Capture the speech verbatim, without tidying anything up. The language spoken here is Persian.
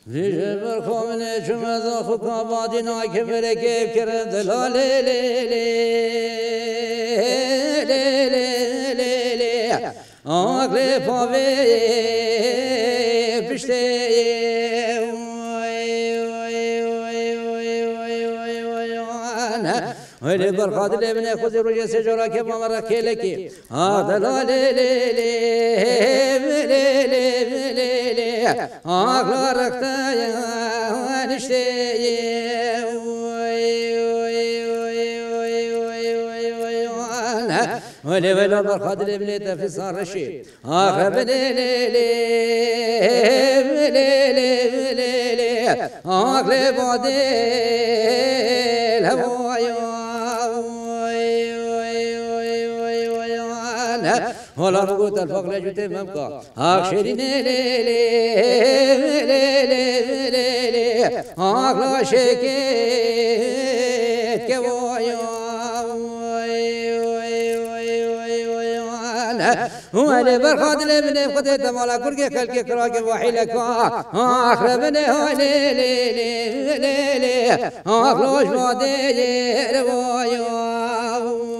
ویژه برخوامنه چون از آخو کابادی ناکه بره کیف کرد لاله لی لی لی لی لی لی آقل پاوی پشته ولی برخاد لبنه خودی روی سجارا که با مرا کلکی آدلا لی لی لی لی لی لی لی آقلا رکتا نشته ولی ولی برخاد لبنه تفی سارشی آخر بلی لی لی لی لی لی لی آقل بادی لبویو ولا رقوت الفقر جوت مبقى آخرين لي لي لي لي لي لي آخلا شكيت كوايا وأنا برخاد لبني خدت مالا كرجة كلك كراك وحيلك آخر بني لي لي لي لي لي آخلا شادي روايا